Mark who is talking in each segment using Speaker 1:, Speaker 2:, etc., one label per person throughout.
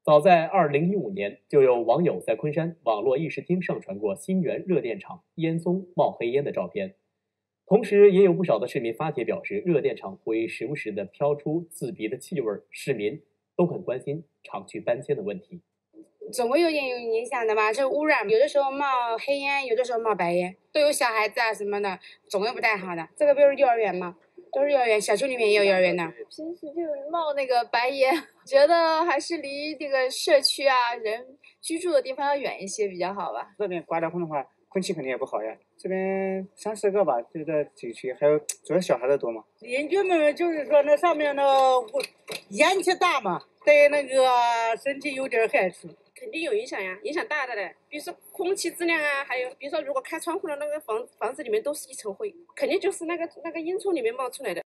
Speaker 1: 早在2015年，就有网友在昆山网络议事厅上传过新源热电厂烟囱冒黑烟的照片。同时，也有不少的市民发帖表示，热电厂会时不时地飘出刺鼻的气味，市民都很关心厂区搬迁的问题。
Speaker 2: 总会有点影响的嘛，这污染有的时候冒黑烟，有的时候冒白烟，都有小孩子啊什么的，总归不太好的。这个不是幼儿园吗？都是幼儿园，小区里面也有幼儿园的。
Speaker 3: 平时就冒那个白烟，觉得还是离这个社区啊人居住的地方要远一些比较好吧。
Speaker 4: 这边刮大风的话，空气肯定也不好呀。这边30个吧，就在这区，还有主要小孩的多嘛。
Speaker 5: 邻居们就是说那上面的烟气大嘛，对那个身体有点害处。
Speaker 2: 肯定有影响呀，影响大的嘞。比如说空气质量啊，还有比如说如果开窗户的那个房子里面都是一层灰，肯定就是那个烟囱里面冒出来的。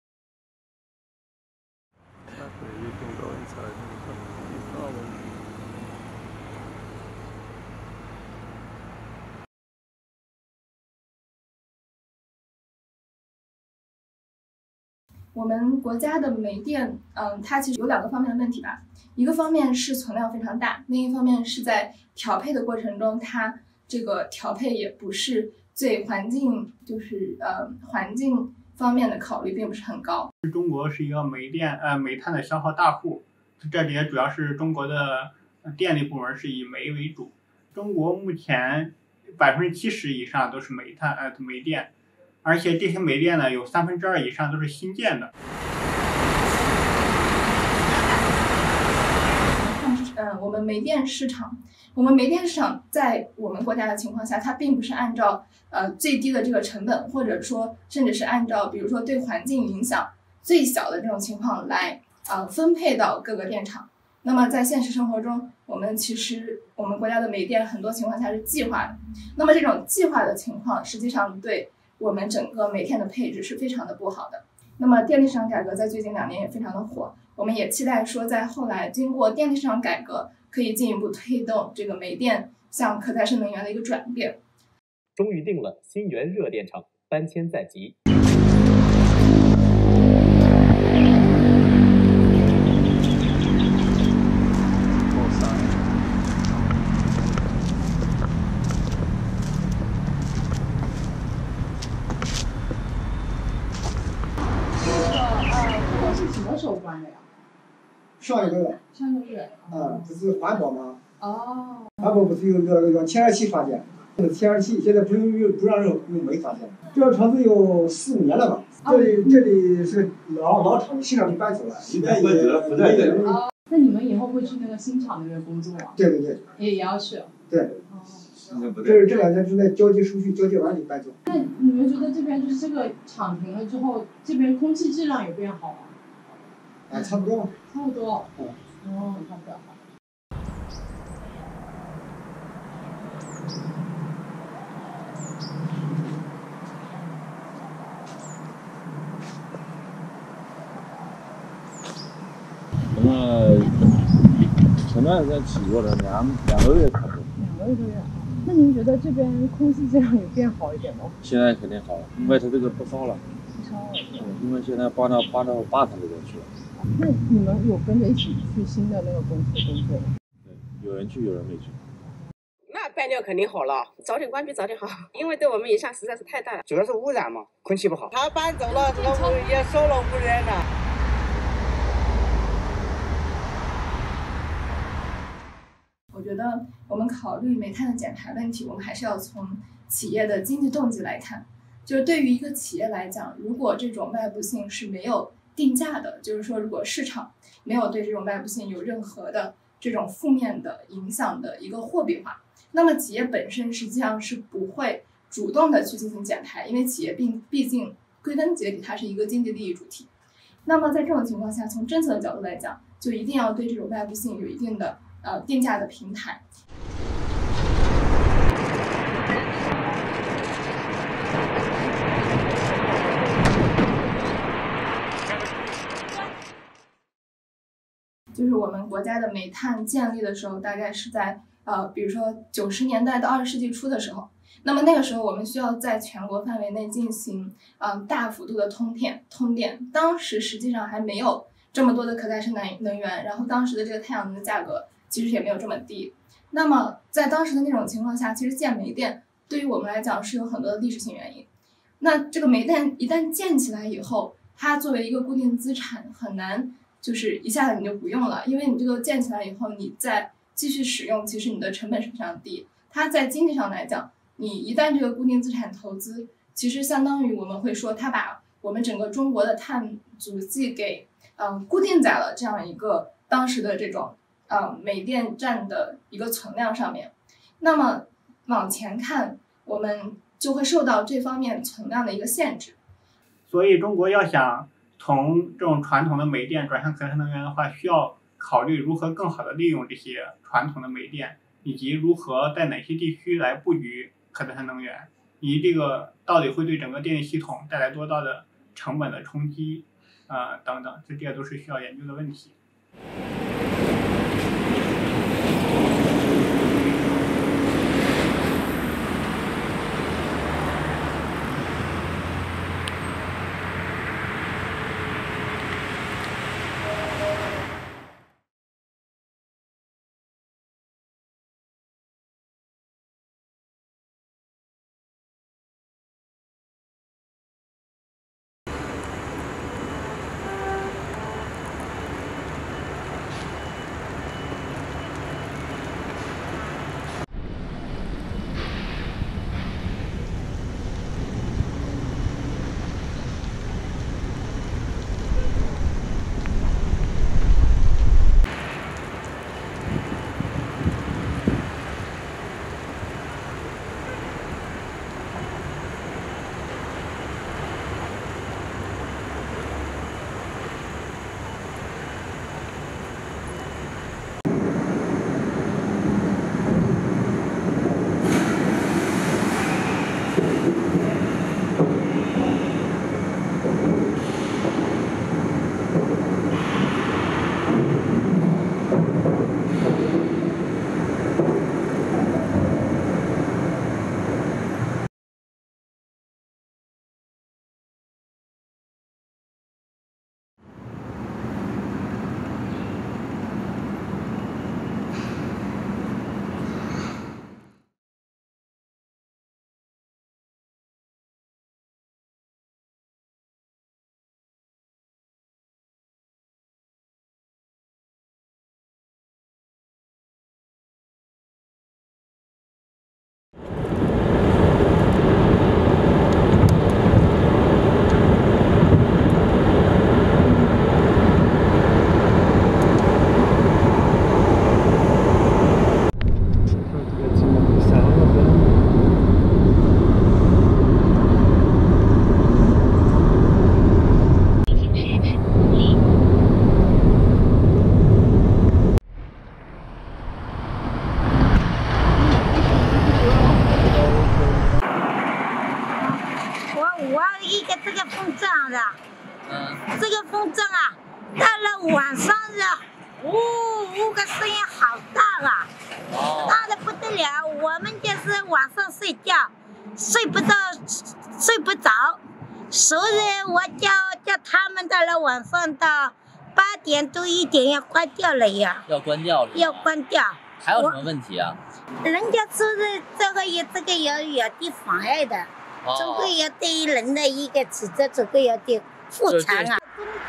Speaker 6: 我们国家的煤电，它其实有2个方面的问题吧。一个方面是存量非常大，另一方面是在调配的过程中，它这个调配也不是对环境，环境方面的考虑并不是很高。
Speaker 7: 中国是一个煤炭的消耗大户，这里也主要是中国的电力部门是以煤为主。中国目前70%以上都是煤电。而且这些煤电呢，有2/3以上都是新建的。
Speaker 6: 我们煤电市场在我们国家的情况下，它并不是按照最低的这个成本，或者说甚至是按照比如说对环境影响最小的这种情况来分配到各个电厂。那么在现实生活中，我们国家的煤电很多情况下是计划的。那么这种计划的情况，实际上对我们整个煤电的配置是非常的不好的。那么电力市场改革在最近2年也非常的火，我们也期待说在后来经过电力市场改革，可以进一步推动这个煤电向可再生能源的一个转变。
Speaker 1: 终于定了，新源热电厂搬迁在即。
Speaker 8: 上一个月，不是环保吗？环保不是用那个天然气发电，天然气现在不让用煤发电。这个厂子有4、5年了吧？这里是老厂，新厂就搬走了，
Speaker 9: 不在这里。
Speaker 10: 那你们以后会去那个新厂那边工作吗？
Speaker 8: 对。
Speaker 10: 也要去。
Speaker 8: 对。这2年之内交接手续，交接完就搬走。
Speaker 10: 那你们觉得这边就是这个厂停了之后，这边空气质量有变好吗？
Speaker 8: 差不多吧。
Speaker 10: 差不多。差不多好。
Speaker 9: 前段时间起过的2个月差不多。
Speaker 10: 2个月啊？那您觉得这边空气质量有变好一点吗？
Speaker 9: 现在肯定好了，因为它这个不烧了。因为现在搬到坝上这边去了。
Speaker 10: 那你们有跟着一起去新的那个公司工作吗？
Speaker 9: 对，有人去，有人没去。
Speaker 2: 那搬掉肯定好了，早点关闭早点好，因为对我们影响实在是太大了。
Speaker 4: 主要是污染嘛，空气不好。
Speaker 5: 他搬走了，这个也少了污染了。
Speaker 6: 我觉得我们考虑煤炭的减排问题，我们还是要从企业的经济动机来看。就是对于一个企业来讲，如果这种外部性是没有定价的，就是说如果市场没有对这种外部性有任何的这种负面的影响的一个货币化，那么企业本身实际上是不会主动的去进行减排，因为企业毕竟归根结底它是一个经济利益主体。那么在这种情况下，从政策的角度来讲，就一定要对这种外部性有一定的定价的平台。就是我们国家的煤炭建立的时候，大概是在比如说90年代到20世纪初的时候，那么那个时候我们需要在全国范围内进行大幅度的通电，当时实际上还没有这么多的可再生能源，然后当时的这个太阳能的价格其实也没有这么低。那么在当时的那种情况下，其实建煤电对于我们来讲是有很多的历史性原因。那这个煤电一旦建起来以后，它作为一个固定资产很难就是一下子你就不用了，因为你这个建起来以后，你再继续使用，其实你的成本是非常低。它在经济上来讲，你一旦这个固定资产投资，其实相当于我们会说它把我们整个中国的碳足迹给固定在了这样一个当时的这种煤电站的一个存量上面。那么往前看，我们就会受到这方面存量的一个限制。
Speaker 7: 所以中国要想从这种传统的煤电转向可再生能源的话，需要考虑如何更好的利用这些传统的煤电，以及如何在哪些地区来布局可再生能源，以及这个到底会对整个电力系统带来多大的成本的冲击等等，这些都是需要研究的问题。
Speaker 11: 这个风筝啊，到了晚上的，呜个声音好大啊，大的不得了。我们就是晚上睡觉，睡不着，所以我叫他们到了晚上到8点多1点要关掉了呀。
Speaker 12: 要关掉了。
Speaker 11: 要关掉。
Speaker 12: 还有什么问题啊？
Speaker 11: 人家说的这个有点妨碍的，总归有对人的一个指责，总归有点复杂啊。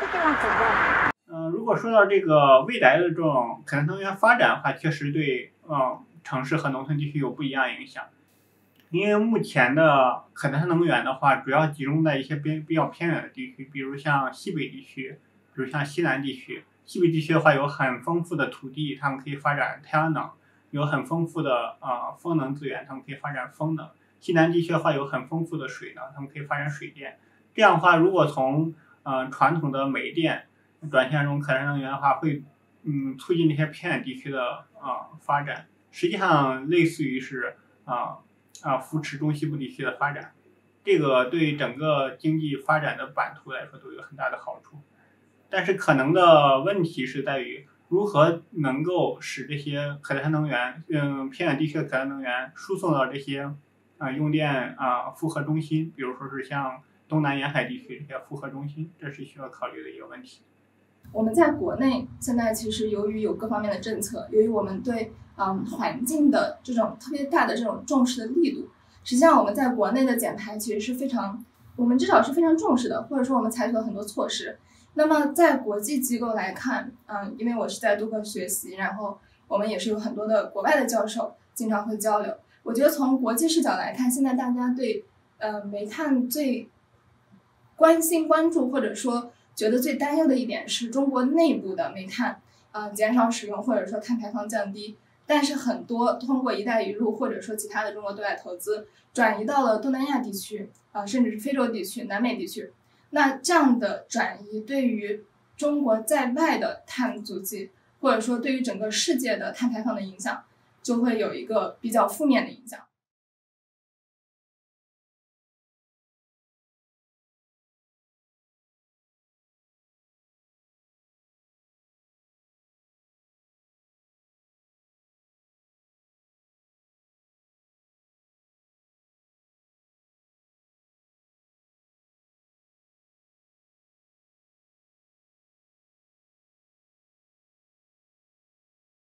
Speaker 7: 如果说到这个未来的这种可再生能源发展的话，确实对城市和农村地区有不一样影响。因为目前的可再生能源的话，主要集中在一些比较偏远的地区，比如像西北地区，比如像西南地区。西北地区的话有很丰富的土地，他们可以发展太阳能，有很丰富的风能资源，他们可以发展风能。西南地区的话有很丰富的水能，他们可以发展水电。这样的话，如果从传统的煤电转向这种可再生能源的话，会促进这些偏远地区的发展，实际上类似于是扶持中西部地区的发展，这个对整个经济发展的版图来说都有很大的好处。但是可能的问题是在于如何能够使这些可再生能源偏远地区的可再生能源输送到这些用电复合中心，比如说是像东南沿海地区这些复合中心，这是需要考虑的一个问题。
Speaker 6: 我们在国内现在其实由于有各方面的政策，由于我们对环境的这种特别大的这种重视的力度，实际上我们在国内的减排其实是非常，我们至少是非常重视的，或者说我们采取了很多措施。那么在国际机构来看，因为我是在杜克学习，然后我们也是有很多的国外的教授经常会交流。我觉得从国际视角来看，现在大家对煤炭最关心关注或者说觉得最担忧的一点是中国内部的煤炭减少使用，或者说碳排放降低。但是很多通过一带一路或者说其他的中国对外投资转移到了东南亚地区甚至是非洲地区、南美地区。那这样的转移对于中国在外的碳足迹，或者说对于整个世界的碳排放的影响，就会有一个比较负面的影响。